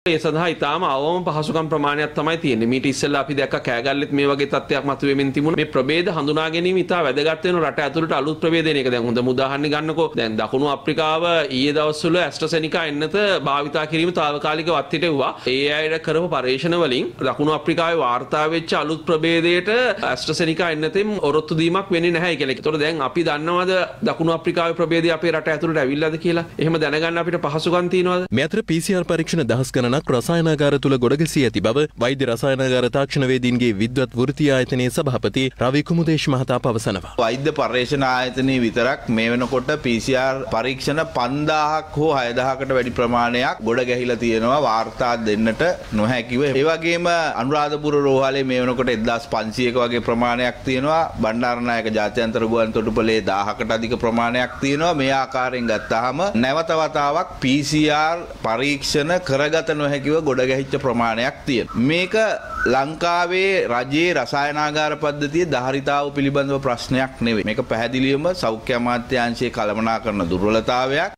ඒ සඳහා ඉතාම අවම පහසුකම් ප්‍රමාණයක් තමයි තියෙන්නේ. මීට ඉස්සෙල්ලා අපි දැක්ක කෑගල්ලෙත් මේ වගේ තත්ත්වයක් මතුවෙමින් තිබුණා. මේ ප්‍රභේද හඳුනා ගැනීම ඉතා වැදගත් වෙන රට ඇතුළට අලුත් ප්‍රභේද එන එක. දැන් හොඳම උදාහරණ ගන්නකෝ. දැන් දකුණු අප්‍රිකාව ඊයේ දවස්වල ඇස්ට්‍රසෙනිකා එන්නත භාවිතා කිරීම తాවකාලිකව අත්හිටුවා. ඒ අයට කරපු පරීක්ෂණ වලින් දකුණු අප්‍රිකාවේ වාර්තා වෙච්ච අලුත් ප්‍රභේදයට ඇස්ට්‍රසෙනිකා එන්නතෙන් ඔරොත්තු දීමක් වෙන්නේ නැහැ කියලා. ඒතකොට දැන් අපි දන්නවද දකුණු අප්‍රිකාවේ ප්‍රභේදය අපේ රට ඇතුළට ඇවිල්ලාද කියලා? එහෙම දැනගන්න අපිට පහසුකම් තියෙනවද? මේ අතර PCR පරීක්ෂණ දහස් ගණනක් රසායනාගාර තුල ගොඩගැසී ඇති බව වෛද්‍ය රසායනාගාර තාක්ෂණවේදීන්ගේ විද්වත් වෘත්තීය ආයතනයේ සභාපති රවි කුමුදේශ් මහතා පවසනවා. වෛද්‍ය පර්යේෂණ ආයතනයේ විතරක් මේ වෙනකොට PCR පරීක්ෂණ 5000ක් හෝ 6000කට වැඩි ප්‍රමාණයක් ගොඩ ගැහිලා තියෙනවා වාර්තා දෙන්නට නොහැකිව. ඒ වගේම අනුරාධපුර රෝහලේ මේ වෙනකොට 1500ක වගේ ප්‍රමාණයක් තියෙනවා. බණ්ඩාරනායක ජාත්‍යන්තර ගුවන් තොටුපළේ 1000කට අධික ප්‍රමාණයක් තියෙනවා. මේ ආකාරයෙන් ගත්තාම නැවත වතාවක් PCR පරීක්ෂණ කරගත නොහැකිව ගොඩ ගැහිච්ච ප්‍රමාණයක් තියෙනවා. මේක ලංකාවේ රජයේ රසායනාගාර පද්ධතියේ ධාරිතාව පිළිබඳව ප්‍රශ්නයක් නෙවෙයි. මේක පැහැදිලිවම සෞඛ්‍ය අමාත්‍යාංශයේ කළමනාකරන දුර්වලතාවයක්.